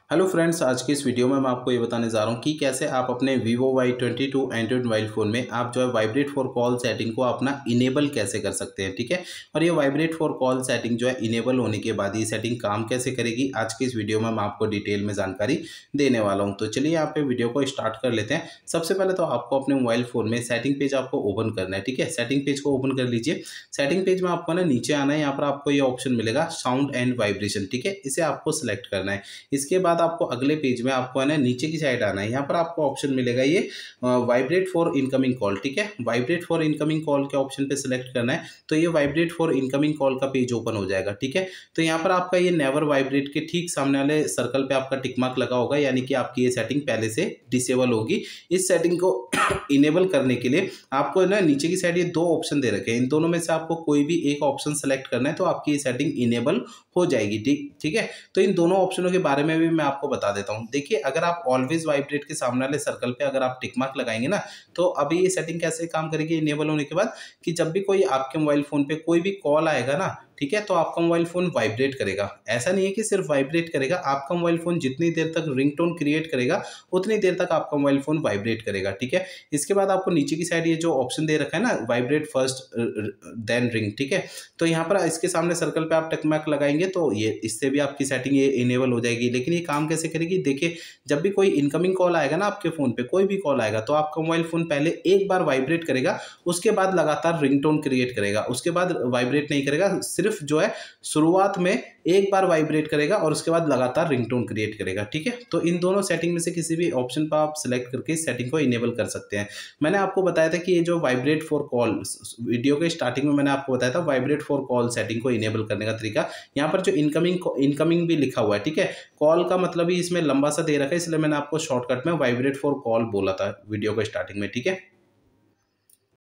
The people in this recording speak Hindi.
हेलो फ्रेंड्स, आज की इस वीडियो में मैं आपको ये बताने जा रहा हूँ कि कैसे आप अपने Vivo Y22 Android mobile phone में आप जो है वाइब्रेट फॉर कॉल सेटिंग को अपना इनेबल कैसे कर सकते हैं। ठीक है। और ये वाइब्रेट फॉर कॉल सेटिंग जो है इनेबल होने के बाद ये सेटिंग काम कैसे करेगी, आज की इस वीडियो में मैं आपको डिटेल में जानकारी देने वाला हूँ। तो चलिए यहाँ पे वीडियो को स्टार्ट कर लेते हैं। सबसे पहले तो आपको अपने मोबाइल फ़ोन में सेटिंग पेज आपको ओपन करना है। ठीक है, सेटिंग पेज को ओपन कर लीजिए। सेटिंग पेज में आपको ना नीचे आना है, यहाँ पर आपको ये ऑप्शन मिलेगा साउंड एंड वाइब्रेशन। ठीक है, इसे आपको सिलेक्ट करना है। इसके बाद आपको अगले पेज में आपको है ना नीचे की साइड आना है। यहाँ पर आपको ऑप्शन मिलेगा ये वाइब्रेट फॉर इनकमिंग कॉल। ठीक है, वाइब्रेट फॉर इनकमिंग कॉल के ऑप्शन पे सिलेक्ट करना है तो ये वाइब्रेट फॉर इनकमिंग कॉल का पेज ओपन हो जाएगा। ठीक है, तो यहाँ पर आपका ये नेवर वाइब्रेट के ठीक सामने वाले सर्कल पे आपका टिक मार्क लगा होगा, यानी कि आपकी ये सेटिंग पहले से डिसेबल होगी। इस सेटिंग को इनेबल करने के लिए आपको ना नीचे की साइड ये दो ऑप्शन दे रखे हैं, इन दोनों में से आपको कोई भी एक ऑप्शन सेलेक्ट करना है तो आपकी ये सेटिंग इनेबल हो जाएगी। ठीक है, तो इन दोनों ऑप्शनों के बारे में भी मैं आपको बता देता हूं। देखिए, अगर आप ऑलवेज वाइब्रेट के सामने वाले सर्कल पे अगर आप टिक मार्क लगाएंगे ना, तो अभी ये सेटिंग कैसे काम करेगी इनेबल होने के बाद, कि जब भी कोई आपके मोबाइल फोन पे कोई भी कॉल आएगा ना, ठीक है, तो आपका मोबाइल फोन वाइब्रेट करेगा। ऐसा नहीं है कि सिर्फ वाइब्रेट करेगा, आपका मोबाइल फोन जितनी देर तक रिंगटोन क्रिएट करेगा उतनी देर तक आपका मोबाइल फोन वाइब्रेट करेगा। ठीक है, इसके बाद आपको नीचे की साइड ये जो ऑप्शन दे रखा है ना, वाइब्रेट फर्स्ट देन रिंग। ठीक है, तो यहाँ पर इसके सामने सर्कल पे आप टिक मार्क लगाएंगे तो ये इससे भी आपकी सेटिंग ये इनेबल हो जाएगी। लेकिन ये काम कैसे करेगी, देखिए, जब भी कोई इनकमिंग कॉल आएगा ना आपके फोन पे, कोई भी कॉल आएगा तो आपका मोबाइल फोन पहले एक बार वाइब्रेट करेगा, उसके बाद लगातार रिंगटोन क्रिएट करेगा, उसके बाद वाइब्रेट नहीं करेगा। सिर्फ जो है शुरुआत में एक बार वाइब्रेट करेगा और उसके बाद लगातार रिंगटोन क्रिएट करेगा। ठीक है, तो इन दोनों सेटिंग में से किसी भी ऑप्शन पर आप सिलेक्ट करके इस सेटिंग को इनेबल कर सकते हैं। मैंने आपको बताया था कि ये जो वाइब्रेट फॉर कॉल, वीडियो के स्टार्टिंग में मैंने आपको बताया था वाइब्रेट फॉर कॉल सेटिंग को इनेबल करने का तरीका। यहाँ पर जो इनकमिंग भी लिखा हुआ है, ठीक है, कॉल का मतलब ही इसमें लंबा सा दे रखा है, इसलिए मैंने आपको शॉर्टकट में वाइब्रेट फॉर कॉल बोला था वीडियो के स्टार्टिंग में। ठीक है,